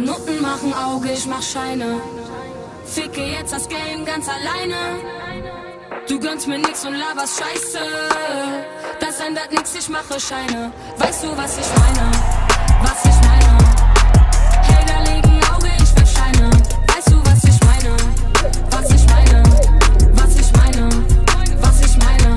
Nutten machen Auge, ich mach Scheine. Ficke jetzt das Game ganz alleine. Du gönnst mir nix und laberst Scheiße. Das ändert nix, ich mache Scheine. Weißt du, was ich meine? Was ich meine? Hater legen Auge, ich verscheine. Weißt du, was ich meine? Was ich meine? Was ich meine? Was ich meine?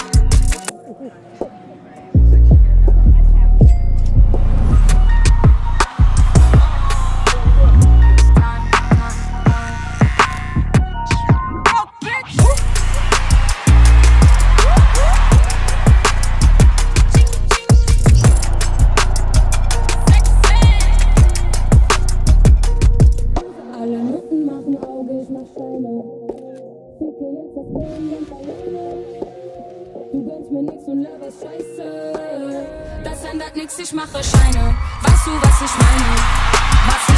Alle Nutten machen Auge, ich mach Scheine. Ficke jetzt das Game ganz alleine. Du gönnst mir nix und laberst Scheiße. Das ändert nix, ich mache Scheine. Weißt du, was ich meine? Was